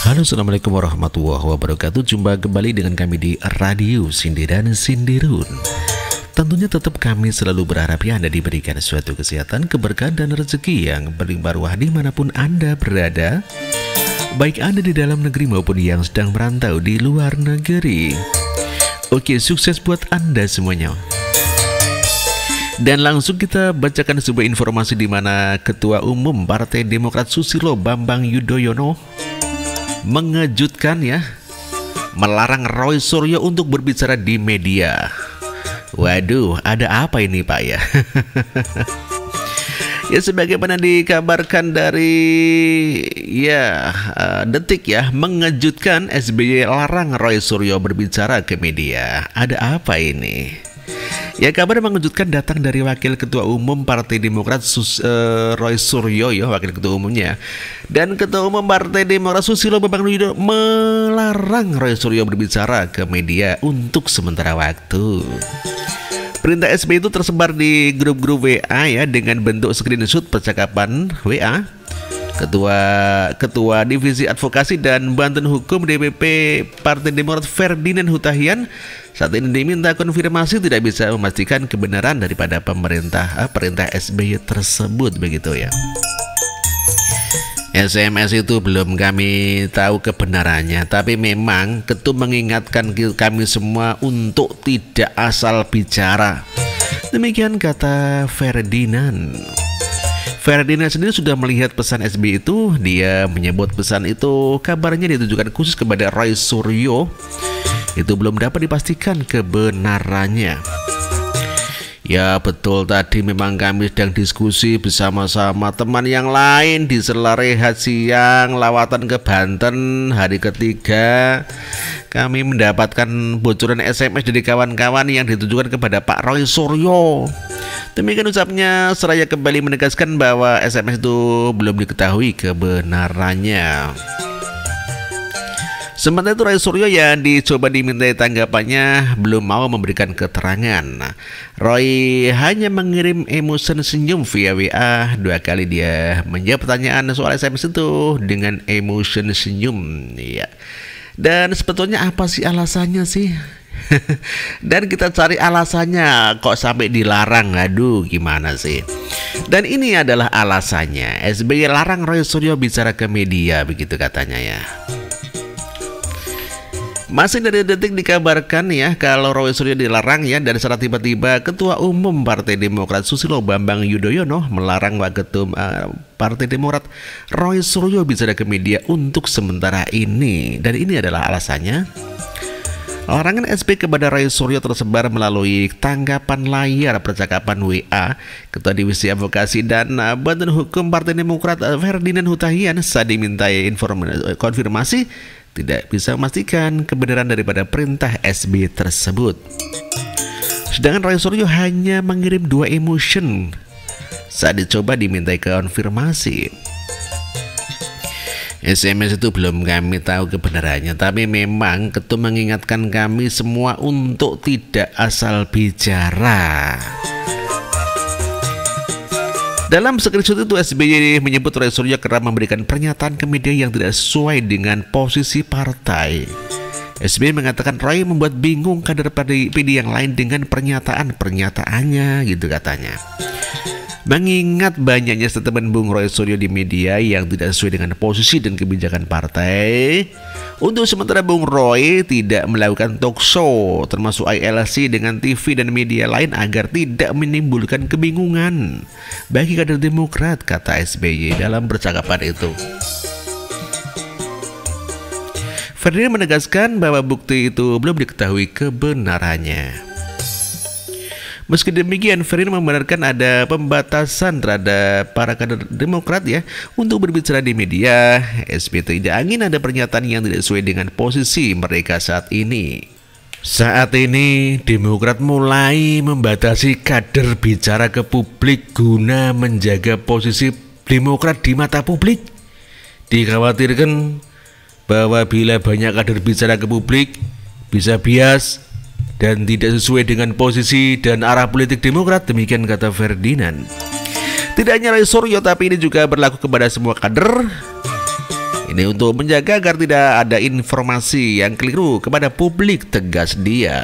Halo, assalamualaikum warahmatullahi wabarakatuh. Jumpa kembali dengan kami di Radio Sindiran Sindirun. Tentunya tetap kami selalu berharap ya Anda diberikan suatu kesehatan, keberkahan dan rezeki yang berlimpah ruah dimanapun Anda berada, baik Anda di dalam negeri maupun yang sedang merantau di luar negeri. Oke, sukses buat Anda semuanya. Dan langsung kita bacakan sebuah informasi di mana Ketua Umum Partai Demokrat Susilo Bambang Yudhoyono mengejutkan ya, melarang Roy Suryo untuk berbicara di media. Waduh, ada apa ini Pak ya? Ya, sebagaimana dikabarkan dari Detik ya, mengejutkan SBY larang Roy Suryo berbicara ke media. Ada apa ini? Ya, kabar mengejutkan datang dari Wakil Ketua Umum Partai Demokrat Roy Suryo ya, Wakil Ketua Umumnya. Dan Ketua Umum Partai Demokrat Susilo Bambang Yudhoyono melarang Roy Suryo berbicara ke media untuk sementara waktu. Perintah SBY itu tersebar di grup-grup WA ya, dengan bentuk screenshot percakapan WA Ketua Divisi Advokasi dan Bantuan Hukum DPP Partai Demokrat Ferdinand Hutahian saat ini diminta konfirmasi tidak bisa memastikan kebenaran daripada perintah SBY tersebut begitu ya. SMS itu belum kami tahu kebenarannya, tapi memang Ketum mengingatkan kami semua untuk tidak asal bicara. Demikian kata Ferdinand. Ferdinand sendiri sudah melihat pesan SBY itu. Dia menyebut pesan itu kabarnya ditujukan khusus kepada Roy Suryo. Itu belum dapat dipastikan kebenarannya. Ya betul, tadi memang kami sedang diskusi bersama-sama teman yang lain di sela rehat siang lawatan ke Banten hari ketiga. Kami mendapatkan bocoran SMS dari kawan-kawan yang ditujukan kepada Pak Roy Suryo. Demikian ucapnya seraya kembali menegaskan bahwa SMS itu belum diketahui kebenarannya. Sementara itu Roy Suryo yang dicoba dimintai tanggapannya belum mau memberikan keterangan. Roy hanya mengirim emoji senyum via WA. 2 kali dia menjawab pertanyaan soal SMS itu dengan emoji senyum ya. Dan sebetulnya apa sih alasannya sih? Dan kita cari alasannya kok sampai dilarang. Aduh, gimana sih? Dan ini adalah alasannya. SBY larang Roy Suryo bicara ke media, begitu katanya ya. Masih dari Detik dikabarkan ya, kalau Roy Suryo dilarang ya, dan secara tiba-tiba Ketua Umum Partai Demokrat Susilo Bambang Yudhoyono melarang Waketum Partai Demokrat Roy Suryo bicara ke media untuk sementara ini. Dan ini adalah alasannya. Larangan SBY kepada Roy Suryo tersebar melalui tanggapan layar percakapan WA Ketua Divisi Advokasi dan Bantuan Hukum Partai Demokrat Ferdinand Hutahian saat dimintai konfirmasi tidak bisa memastikan kebenaran daripada perintah SBY tersebut. Sedangkan Roy Suryo hanya mengirim 2 emotion saat dicoba dimintai konfirmasi. SMS itu belum kami tahu kebenarannya, tapi memang Ketum mengingatkan kami semua untuk tidak asal bicara. Dalam screenshot itu SBY menyebut Roy Suryo kerap memberikan pernyataan ke media yang tidak sesuai dengan posisi partai. SBY mengatakan Roy membuat bingung kader PD yang lain dengan pernyataan-pernyataannya, gitu katanya. Mengingat banyaknya statement Bung Roy Suryo di media yang tidak sesuai dengan posisi dan kebijakan partai, untuk sementara Bung Roy tidak melakukan talk show termasuk ILC dengan TV dan media lain agar tidak menimbulkan kebingungan bagi kader Demokrat, kata SBY dalam percakapan itu. Ferdinand menegaskan bahwa bukti itu belum diketahui kebenarannya. Meski demikian, Ferdinand membenarkan ada pembatasan terhadap para kader Demokrat ya untuk berbicara di media. SBY tidak ingin ada pernyataan yang tidak sesuai dengan posisi mereka saat ini. Saat ini Demokrat mulai membatasi kader bicara ke publik guna menjaga posisi Demokrat di mata publik. Dikhawatirkan bahwa bila banyak kader bicara ke publik bisa bias dan tidak sesuai dengan posisi dan arah politik Demokrat, demikian kata Ferdinand. Tidak hanya Roy Suryo, tapi ini juga berlaku kepada semua kader Ini untuk menjaga agar tidak ada informasi yang keliru kepada publik, tegas dia.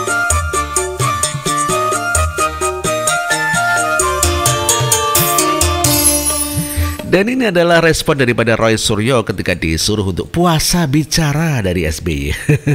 Dan ini adalah respon daripada Roy Suryo ketika disuruh untuk puasa bicara dari SBY.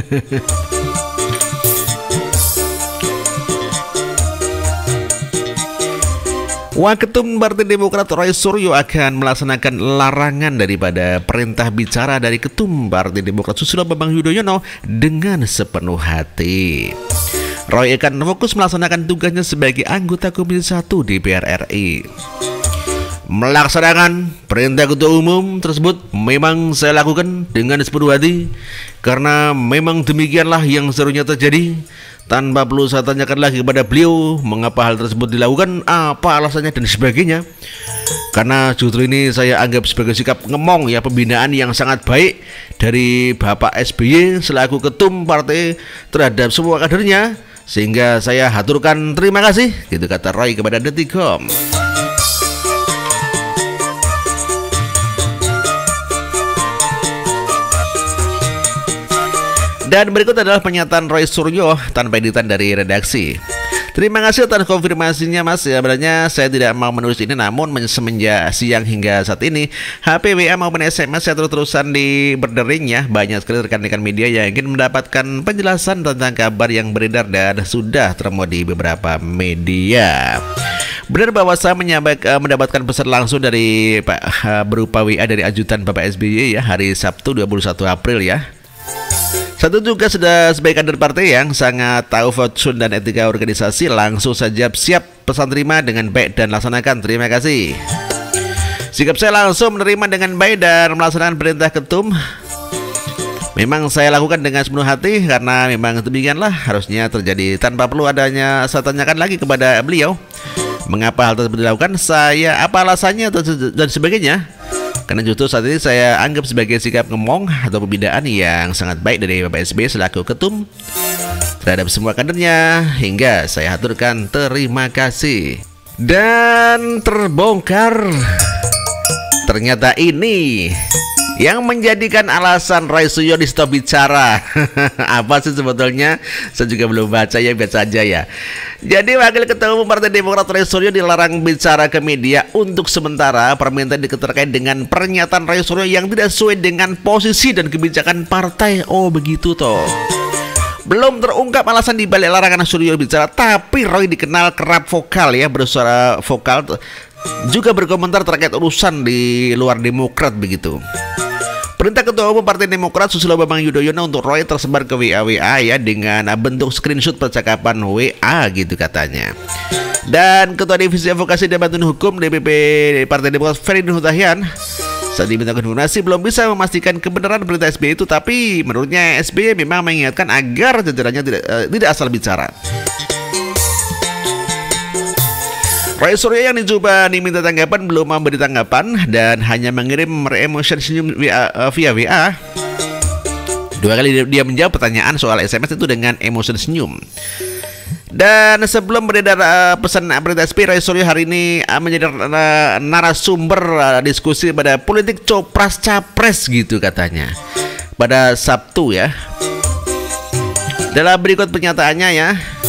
Waketum Partai Demokrat Roy Suryo akan melaksanakan larangan daripada perintah bicara dari Ketum Partai Demokrat Susilo Bambang Yudhoyono dengan sepenuh hati. Roy akan fokus melaksanakan tugasnya sebagai anggota Komisi 1 DPR RI. Melaksanakan perintah Ketua Umum tersebut memang saya lakukan dengan sepenuh hati, karena memang demikianlah yang seharusnya terjadi. Tanpa perlu saya tanyakan lagi kepada beliau mengapa hal tersebut dilakukan, apa alasannya dan sebagainya. Karena justru ini saya anggap sebagai sikap ngemong ya, pembinaan yang sangat baik dari Bapak SBY selaku ketum partai terhadap semua kadernya, sehingga saya haturkan terima kasih, gitu kata Roy kepada Detikcom. Dan berikut adalah pernyataan Roy Suryo tanpa editan dari redaksi. Terima kasih atas konfirmasinya Mas. Ya, sebenarnya saya tidak mau menulis ini, namun semenjak siang hingga saat ini HP, WA maupun SMS saya terus-terusan di berdering ya. Banyak sekali rekan-rekan media yang ingin mendapatkan penjelasan tentang kabar yang beredar dan sudah termuat di beberapa media. Benar bahwa saya mendapatkan pesan langsung dari Pak berupa WA dari ajudan Bapak SBY ya, hari Sabtu 21 April ya. Satu juga sudah sebagai kader partai yang sangat tahu fatsun dan etika organisasi, langsung saja siap pesan terima dengan baik dan laksanakan. Terima kasih. Sikap saya langsung menerima dengan baik dan melaksanakan perintah ketum. Memang saya lakukan dengan sepenuh hati, karena memang demikianlah harusnya terjadi, tanpa perlu adanya saya tanyakan lagi kepada beliau mengapa hal tersebut dilakukan, saya apa alasannya dan sebagainya. Karena justru saat ini saya anggap sebagai sikap ngemong atau pembinaan yang sangat baik dari Bapak SBY selaku ketum terhadap semua kadernya, hingga saya haturkan terima kasih. Dan terbongkar, ternyata ini yang menjadikan alasan Roy Suryo di stop bicara. Apa sih sebetulnya? Saya juga belum baca ya, biasa aja ya. Jadi Wakil Ketua Umum Partai Demokrat Roy Suryo dilarang bicara ke media untuk sementara. Permintaan terkait dengan pernyataan Roy Suryo yang tidak sesuai dengan posisi dan kebijakan partai. Oh begitu toh. Belum terungkap alasan dibalik larangan Suryo bicara, tapi Roy dikenal kerap vokal ya, bersuara vokal, juga berkomentar terkait urusan di luar Demokrat begitu. Perintah Ketua Umum Partai Demokrat Susilo Bambang Yudhoyono untuk Roy tersebar ke WA ya, dengan bentuk screenshot percakapan WA gitu katanya. Dan Ketua Divisi Advokasi dan Bantuan Hukum DPP Partai Demokrat Ferry Hutahian saat diminta konfirmasi belum bisa memastikan kebenaran berita SBY itu, tapi menurutnya SBY memang mengingatkan agar jajarannya tidak asal bicara. Roy Suryo yang dicoba diminta tanggapan belum memberi tanggapan dan hanya mengirim emosi senyum via WA. Dua kali dia menjawab pertanyaan soal SMS itu dengan emosi senyum. Dan sebelum beredar pesan berita SBY, Roy Suryo hari ini menjadi narasumber diskusi pada politik copras capres gitu katanya pada Sabtu ya. Dalam berikut pernyataannya ya.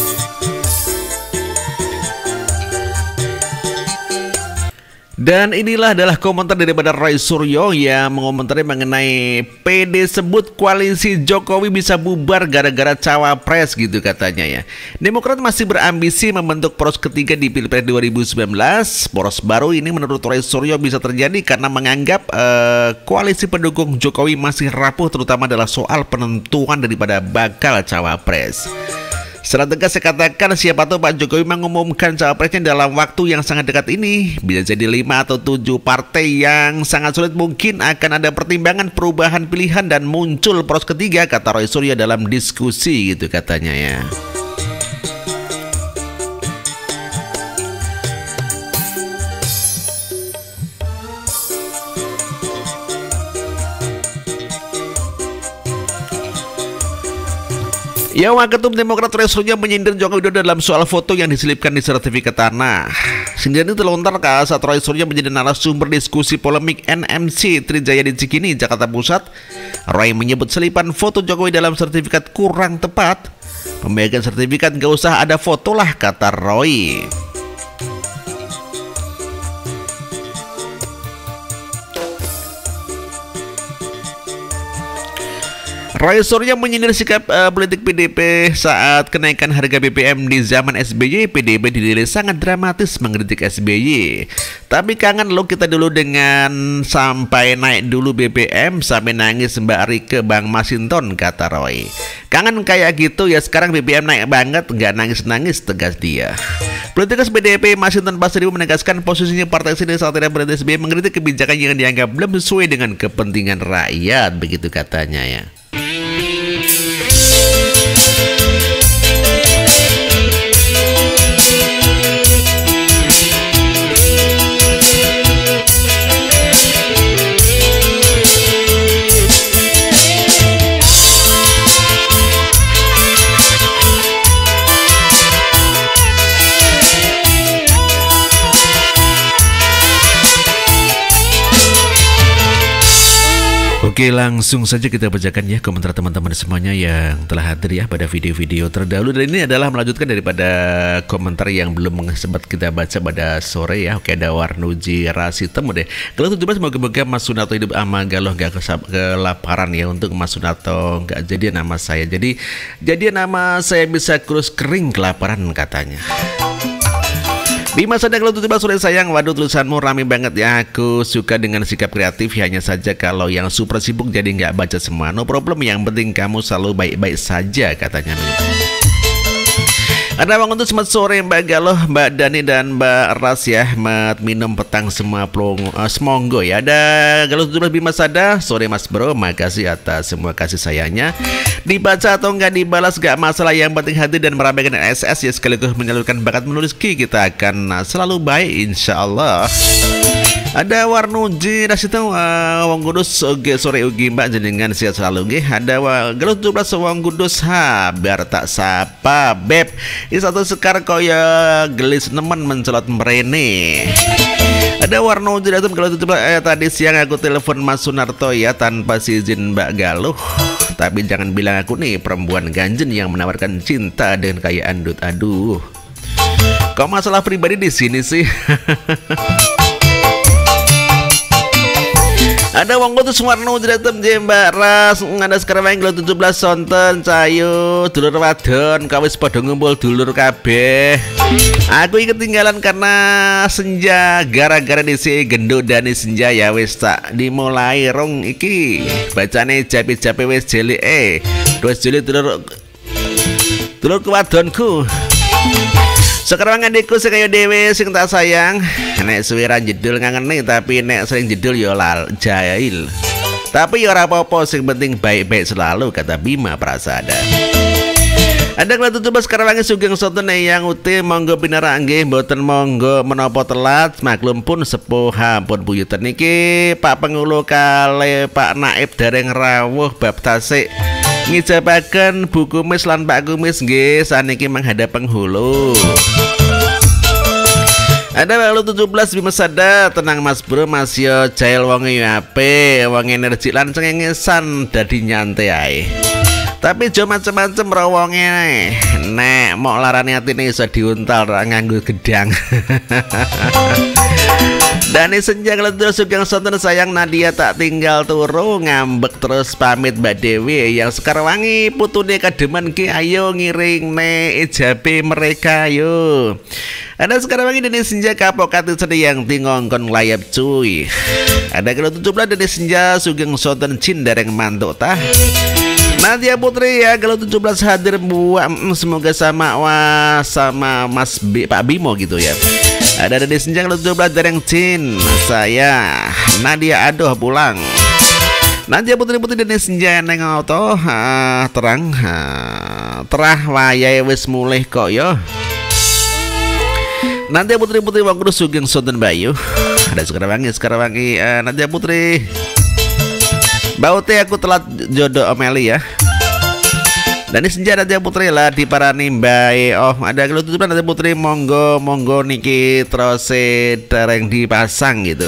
Dan inilah adalah komentar daripada Roy Suryo yang mengomentari mengenai PD sebut koalisi Jokowi bisa bubar gara-gara cawapres gitu katanya ya. Demokrat masih berambisi membentuk poros ketiga di Pilpres 2019. Poros baru ini menurut Roy Suryo bisa terjadi karena menganggap koalisi pendukung Jokowi masih rapuh, terutama adalah soal penentuan daripada bakal cawapres. Secara tegas saya katakan, siapa tahu Pak Jokowi mengumumkan cawapresnya dalam waktu yang sangat dekat ini. Bisa jadi 5 atau 7 partai yang sangat sulit, mungkin akan ada pertimbangan perubahan pilihan dan muncul poros ketiga, kata Roy Suryo dalam diskusi gitu katanya ya. Ya, Waketum Demokrat Resonya menyindir Joko Widodo dalam soal foto yang diselipkan di sertifikat tanah. Sindiran itu terlontar saat Roy Suryo menjadi narasumber diskusi polemik NMC Trijaya di Cikini, Jakarta Pusat. Roy menyebut selipan foto Jokowi dalam sertifikat kurang tepat. Pembagian sertifikat gak usah ada foto lah, kata Roy. Roy Suryo menyindir sikap politik PDP saat kenaikan harga BBM di zaman SBY. PDP dinilai sangat dramatis mengkritik SBY. Tapi kangen lo kita dulu dengan sampai naik dulu BBM sampai nangis Mbak Rike Bang Masinton, kata Roy. Kangen kayak gitu ya, sekarang BBM naik banget nggak nangis-nangis, tegas dia. Politikus PDP Masinton Pasaribu menegaskan posisinya partai sini saat tidak berada SBY mengkritik kebijakan yang dianggap belum sesuai dengan kepentingan rakyat, begitu katanya ya. Oke, langsung saja kita bacakan ya komentar teman-teman semuanya yang telah hadir ya pada video-video terdahulu. Dan ini adalah melanjutkan daripada komentar yang belum sempat kita baca pada sore ya. Oke, ada Warnuji Rasitem deh. Kalau 17 moga-moga Mas Sunarto hidup aman, galuh gak kelaparan ya. Untuk Mas Sunarto gak jadi nama saya. Jadi nama saya bisa kurus kering kelaparan katanya. Bima Sada kalau 17 sore sayang, waduh tulisanmu rame banget ya. Aku suka dengan sikap kreatif, hanya saja kalau yang super sibuk jadi nggak baca semua. No problem, yang penting kamu selalu baik-baik saja katanya. Ada bang untuk selamat sore Mbak Galuh, Mbak Dani dan Mbak Ras ya. Minum petang semua semonggo ya. Ada Galuh 17 Bima Sada, sore Mas Bro, makasih atas semua kasih sayangnya. Dibaca atau enggak dibalas gak masalah, yang penting hadir dan meramaikan SS ya, sekaligus menyalurkan bakat menulis kita akan selalu baik insya Allah. Ada Warnuji Rasitem Wong Kudus oge sore ugi Mbak jenengan sehat selalu nggih. Ada Galuh 17 Wong Kudus ha biar tak sapa beb. Ini satu sekar kaya gelis nemen mencelot merene. Ada Warnuji Rasitem Galuh 17 tadi siang aku telepon Mas Sunarto ya tanpa izin Mbak Galuh. Tapi jangan bilang aku nih perempuan ganjen yang menawarkan cinta dengan kayak andut. Aduh. Kok masalah pribadi di sini sih? Ada wong kudu Suwarno Jratem Mbak Ras ngada sekarang Galuh 17 sonten cayu dulur wadon kawis padha ngumpul dulur kabeh. Aku ketinggalan karena senja gara-gara disi gendut dani senja ya wis tak dimulai rong iki bacane japi-japi wis jeli wis jeli dulur kewadonku. Sekarang adikku sing kaya dhewe sing tak sayang. Nek suwira jedul ngangeni tapi nek sering jedul yo jahil. Tapi yo ora apa-apa sing penting baik-baik selalu, kata Bima Prasada. Ada Galuh 17 Karawangi Sugeng Sonten yang uti monggo pinara nggih mboten monggo menapa telat maklum pun sepuh ampun buyutan niki Pak Pengulu kale Pak Naib dereng rawuh bab tasik ngijabaken Bu Kumis lan Pak Kumis nggih saniki menghadap penghulu. Ada Galuh 17 Bima Sada tenang Mas Bro, Mas yo jail wonge yo ape wong energi lan cengengesan dadi nyantai ae. Tapi jo macem-macem rawonge nek mok larane atine iso diuntal nganggo gedang. Dani senja Galuh Sugeng Sonten sayang Nadia tak tinggal turu ngambek terus pamit Mbak Dewi yang Sekarwangi putune kademen ki ayo ngiring ne ijabe mereka yo. Ada Sekarwangi Dani senja kapok kati sedih yang tingongkon layap cuy. Ada Galuh 17 Dani senja Sugeng Sonten cin dereng mantuk tah. Nadia Putri ya Galuh 17 hadir buat semoga sama Mas Pak Bimo gitu ya. Ada Dani senja Galuh 17 dereng cin saya Nadia aduh pulang. Nadia Putri Dani senja neng auto terang terah wayai wis mulih kok yo. Nadia Putri Wong Kudus Sugeng Sonten Bayu. Ada Sekarwangi Nadia Putri. Baute aku telat jodoh Omeli ya. Dan ini senja Nadia Putri lah di para nimbai. Oh, ada kalau tutupan Nadia Putri monggo niki terus dereng dipasang gitu.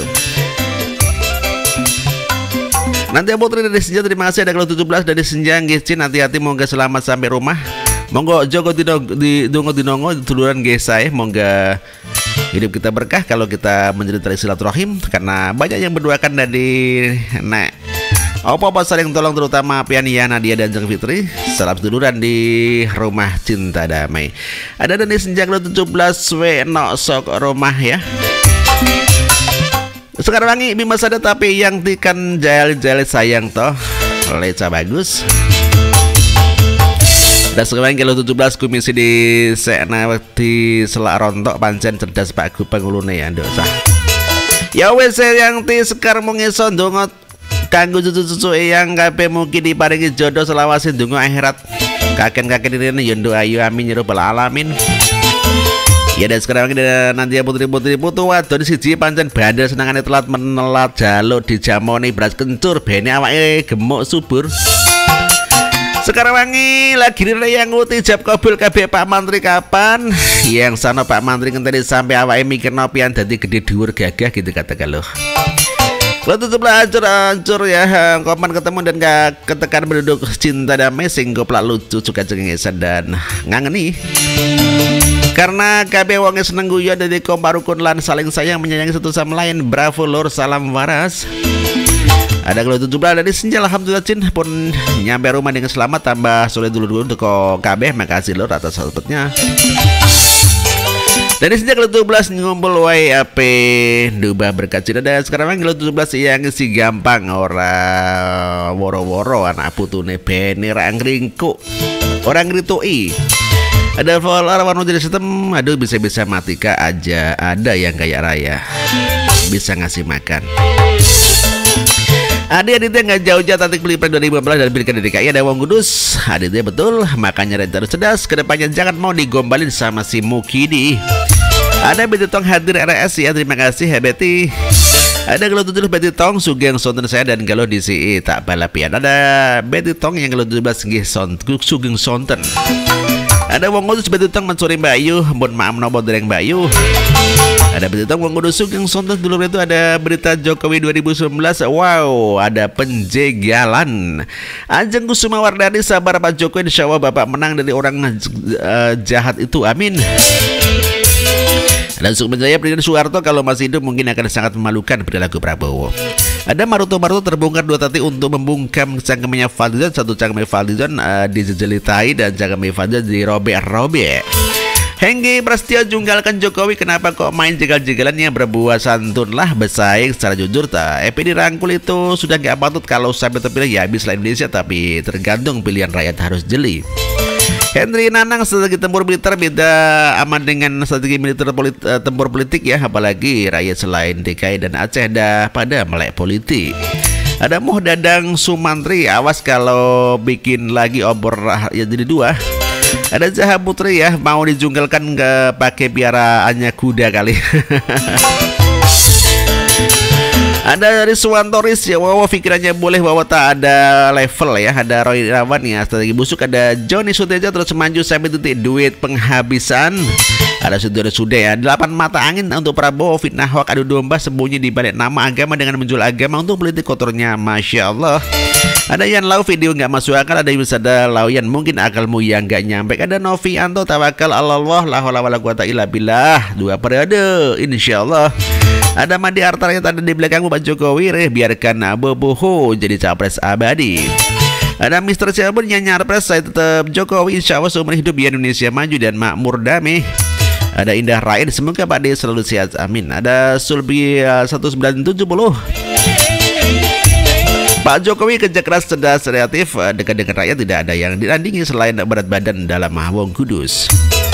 Nadia Putri dari senja terima kasih. Ada kalau 17 dari senja ngizin hati-hati monggo selamat sampai rumah. Monggo Joko dinongo duluran gesai monggo hidup kita berkah kalau kita menjadi silaturahim karena banyak yang berdoakan dari nek apa saling tolong terutama Piania Nadia dan Jeng Fitri. Salam seduluran di rumah cinta damai. Ada dari senja 17 no sok rumah ya. Sekarang wangi Bima Sada tapi yang tikan jahil sayang toh leca bagus. Dan sekarang kalau 17 komisi di Sena di Selak Rontok pancen cerdas Pak Gupeng ulune ya ndosa. Ya wes yang ti sekar mungison dongot kanggo cucu-cucu yang kabeh mugi diparingi jodoh selawase donga akhirat. Kaken-kaken ini yondo ayu amin ya rabbal alamin. Ya dan sekarang nanti putri-putri putu wadon siji pancen bandel senangane telat menelat jaluk dijamoni beras kencur bene awake gemuk subur. Sekarang wangi lagi yang nguti jab kabul kabeh Pak Mantri kapan yang sana Pak Mantri ngenteni sampai awake mikir nopian dadi gede dhuwur gagah gitu katakan loh. Kalau tutuplah hancur ya koman ketemu dan gak ketekan penduduk cinta damai sing goplak lucu suka cengengesan dan ngangeni karena kabeh wong seneng guyon dari kompak rukun lan saling sayang menyayangi satu sama lain. Bravo lur, salam waras. Ada kalau 17 dari senja alhamdulillah Cin pun nyampe rumah dengan selamat tambah sore dulu untuk KB. Makasih lur atas support-nya. Dari senja kalau 17 ngumpul wae ape dubah berkat Cin. Ada sekarang kalau 17 yang si gampang ora woro-woro anak putune bene ra ngringkuk. Orang ngritui. Ada follower warna jadi sistem aduh bisa-bisa matika aja ada yang kayak raya bisa ngasih makan. Aditya nggak jauh-jauh tatik Pilpres 2015 dan Pilkada DKI ada Wong Kudus. Aditya betul, makanya rencana cerdas kedepannya jangan mau digombalin sama si Mukidi. Ada Betty Tong hadir RS ya, terima kasih ya Betty. Ada kalau 17 Betty Tong sugeng sonten saya dan kalau di CI tak balapian. Ada Betty Tong yang kalau 17 nggih sugeng sonten. Ada Wong Kudus Betty Tong mencuri Mbak Ayu, mohon maaf nopo dereng Mbak Ayu. Ada berita Wong Kudus sugeng sonten dulu itu ada berita Jokowi 2019. Wow, ada penjegalan. Ajeng Kusuma Wardani sabar Pak Jokowi insya Allah Bapak menang dari orang jahat itu. Amin. Dan Sukma Jaya Presiden Soeharto kalau masih hidup mungkin akan sangat memalukan perilaku Prabowo. Ada Maruto terbongkar 2 tati untuk membungkam cangkemnya Fadlizon. Satu cangkemnya Fadlizon dijejelitai dan cangkemnya Fadlizon dirobek-robek. Hengki Prasetyo junggalkan Jokowi kenapa kok main jegal-jegalannya berbuat santun lah bersaing secara jujur tak. EPD rangkul itu sudah gak patut kalau sampai terpilih ya habislah Indonesia tapi tergantung pilihan rakyat harus jeli. Henry Nanang strategi tempur militer beda aman dengan strategi militer tempur politik ya apalagi rakyat selain DKI dan Aceh dah pada melek politik. Ada Muh Dadang Sumantri awas kalau bikin lagi obor ya jadi 2. Ada Zaha Putri ya mau dijungkelkan ke pakai piaraannya kuda kali. Ada Rizwan Toris ya wow pikirannya boleh bahwa tak ada level ya. Ada Roy Irawan ya strategi busuk. Ada Joni Suteja terus maju sampai titik duit penghabisan. Ada sudah ya 8 mata angin untuk Prabowo fitnah hoak adu domba sembunyi di balik nama agama dengan menjual agama untuk politik kotornya. Masya Allah. Ada yang lau video nggak masuk akal, ada yang bisa ada lau yang mungkin akalmu yang nggak nyampe. Ada Novi Anto tawakal Allah la haula wala quwata illa billah 2 periode insyaallah. Ada Mandi Arta yang ada di belakangmu Pak Jokowi biarkan Boboho jadi capres abadi. Ada Mr. Cirebon yang nyarpres saya tetap Jokowi insya Allah seumur hidup biar Indonesia maju dan makmur damai. Ada Indah Rain semoga Pak D selalu sehat amin. Ada Sulbi 1970 Pak Jokowi kerja keras cerdas kreatif dekat dengan rakyat tidak ada yang dirandingi selain berat badan dalam Wong Kudus.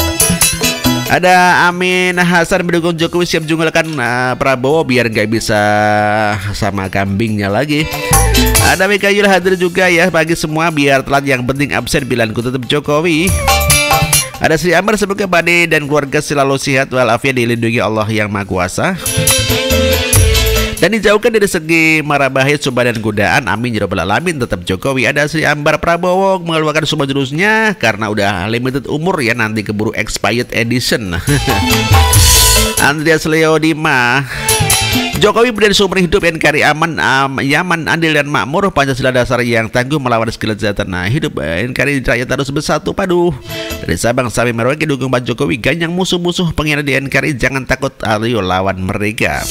Ada Amin Hasan mendukung Jokowi siap junggalkan Prabowo biar nggak bisa sama kambingnya lagi. Ada Mikayul hadir juga ya bagi semua biar telat yang penting absen pilihanku tetap Jokowi. Ada Sri Amar semoga Pak D dan keluarga selalu sehat walafiat dilindungi Allah yang Maha Kuasa. Dan dijauhkan dari segi mara bahaya, coba dan godaan. Amin ya rabbal alamin. Tetap Jokowi. Ada Sri Ambar Prabowo mengeluarkan semua jurusnya karena udah limited umur ya, nanti keburu expired edition. Andreas Leodima, Jokowi berdiri seumur hidup, NKRI aman, nyaman, adil dan makmur, Pancasila dasar yang tangguh melawan segala kejahatan. Nah, hidup NKRI rakyat harus bersatu padu. Dari Sabang sampai Merauke dukung Pak Jokowi, ganyang musuh-musuh pengkhianat di NKRI, jangan takut, ayo lawan mereka.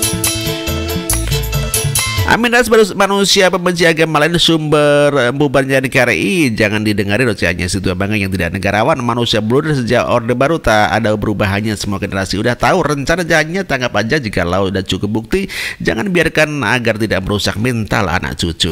Amin ras manusia pembenci agama lain sumber bubarnya NKRI, jangan didengari ocehannya situ abang yang tidak negarawan. Manusia blunder sejak Orde Baru, tak ada perubahannya, semua generasi udah tahu rencana jalannya, tanggap aja jika lau udah cukup bukti, jangan biarkan agar tidak merusak mental anak cucu.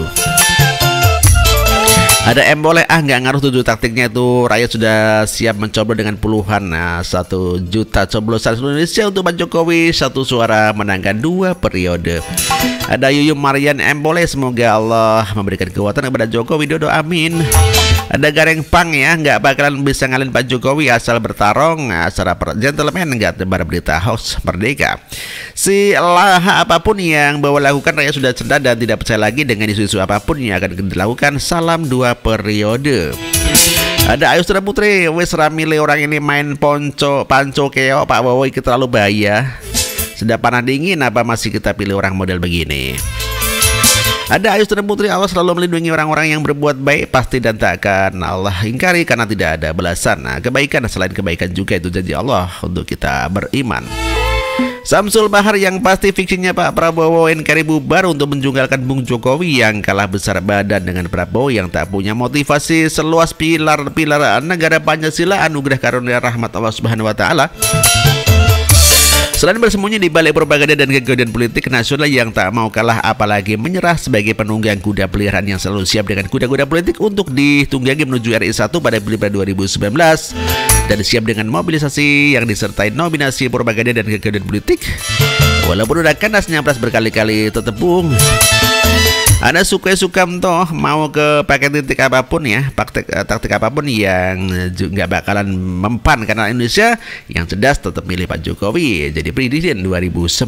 Ada boleh nggak ngaruh tujuh taktiknya itu, rakyat sudah siap mencoblos dengan puluhan 1 juta coblosan seluruh Indonesia untuk Pak Jokowi, satu suara menangkan 2 periode. Ada Yuyum Marian boleh, semoga Allah memberikan kekuatan kepada Jokowi Dodo, amin. Ada Gareng Pang ya, nggak bakalan bisa ngalahin Pak Jokowi asal bertarung secara gentleman, nggak tebar berita hoax merdeka. Silah apapun yang bawa lakukan, rakyat sudah cerdas dan tidak percaya lagi dengan isu-isu apapun yang akan dilakukan. Salam 2 periode. Ada Ayu Sudha Putri, wes ramile orang ini main panco keo, Pak Bowo ikut terlalu bahaya. Sudah panas dingin apa masih kita pilih orang model begini? Ada Ayu Sudha Putri, Allah selalu melindungi orang-orang yang berbuat baik pasti dan tak akan Allah ingkari karena tidak ada balasan. Nah, kebaikan selain kebaikan juga itu janji Allah untuk kita beriman. Samsul Bahar, yang pasti fiksinya Pak Prabowo NKRI bubar untuk menjunggalkan Bung Jokowi yang kalah besar badan dengan Prabowo yang tak punya motivasi seluas pilar-pilar negara Pancasila, anugerah karunia rahmat Allah Subhanahu wa taala. Selain bersembunyi di balik propaganda dan kegaduhan politik nasional yang tak mau kalah apalagi menyerah sebagai penunggang kuda peliharaan yang selalu siap dengan kuda-kuda politik untuk ditunggangi menuju RI 1 pada Pilpres 2019 dan siap dengan mobilisasi yang disertai nominasi propaganda dan kegaduhan politik. Walaupun udah kandas nyapras berkali-kali tetep bung. Ada Sukamto mau ke pakai titik apapun ya, taktik apapun yang nggak bakalan mempan karena Indonesia yang cerdas tetap milih Pak Jokowi jadi presiden 2019.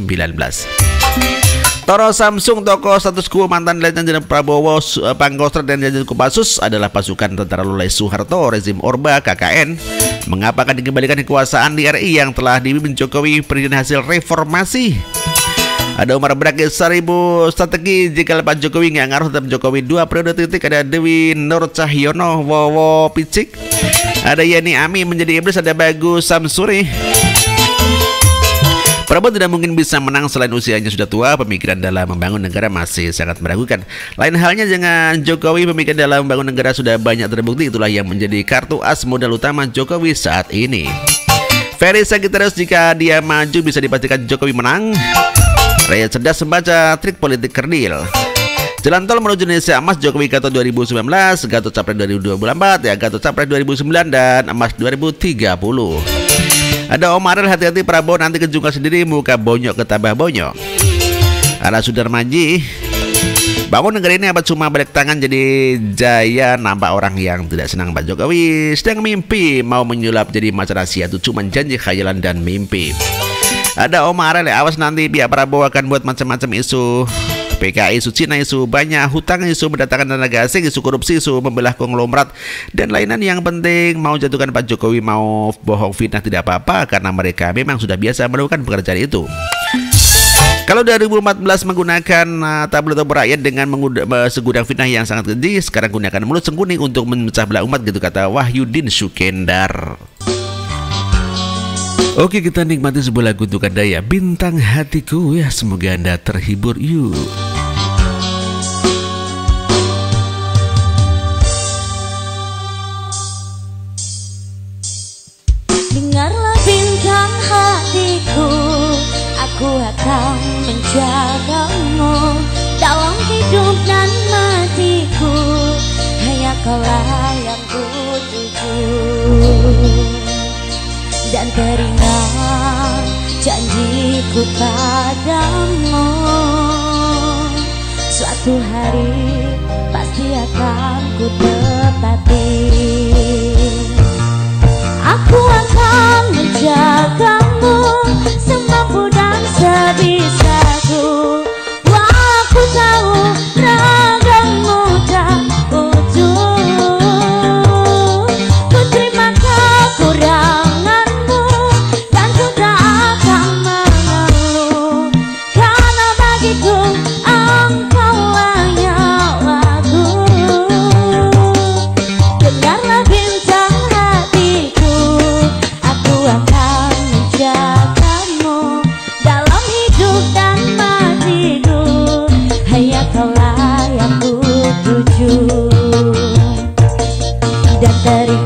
Toro Samsung, tokoh status quo mantan Letnan Prabowo, Pangkostrat dan Jajan Kopassus adalah pasukan tentara Lulai Soeharto, rezim Orba, KKN. Mengapa akan dikembalikan kekuasaan di RI yang telah dipimpin Jokowi presiden hasil reformasi? Ada Umar Brakis, 1000 strategi jika Pak Jokowi nggak ngaruh tetap Jokowi 2 periode titik. Ada Dewi Nur Cahyono, Wowo Picik. Ada Yani Ami menjadi iblis. Ada Bagus Samsuri. Prabowo tidak mungkin bisa menang selain usianya sudah tua, pemikiran dalam membangun negara masih sangat meragukan. Lain halnya dengan Jokowi, pemikiran dalam membangun negara sudah banyak terbukti, itulah yang menjadi kartu as modal utama Jokowi saat ini. Ferry Sagittarius, jika dia maju bisa dipastikan Jokowi menang. Rakyat cerdas membaca trik politik kerdil. Jalan tol menuju Indonesia Emas, Jokowi Gatot 2019, Gatot Capres 2024, ya Gatot Capres 2009 dan Emas 2030. Ada Om Arel, hati-hati Prabowo nanti kejungkal sendiri, muka bonyok ketambah bonyok. Ada Sudarmaji, bangun negara ini apa cuma balik tangan jadi jaya, nampak orang yang tidak senang Pak Jokowi sedang mimpi mau menyulap jadi macan Asia, itu cuma janji khayalan dan mimpi. Ada Om Arel, awas nanti pihak Prabowo akan buat macam-macam isu PKI, isu Cina, isu banyak hutang, isu mendatangkan tenaga asing, isu korupsi, isu membelah konglomerat dan lainan. Yang penting mau jatuhkan Pak Jokowi, mau bohong fitnah tidak apa-apa karena mereka memang sudah biasa melakukan pekerjaan itu. Kalau 2014 menggunakan tablet rakyat dengan segudang fitnah yang sangat keji, sekarang gunakan mulut sengkuning untuk memecah belah umat, gitu kata Wahyudin Sukendar. Oke, kita nikmati sebuah lagu untuk Anda ya, Bintang Hatiku ya, semoga Anda terhibur yuk. Dengarlah bintang hatiku, aku akan menjagamu dalam hidup dan matiku, hanya kaulah yang kutuju. Dan teringat janjiku padamu, suatu hari pasti akan ku tepati. Aku akan menjagamu semampu dan sebisaku, keringat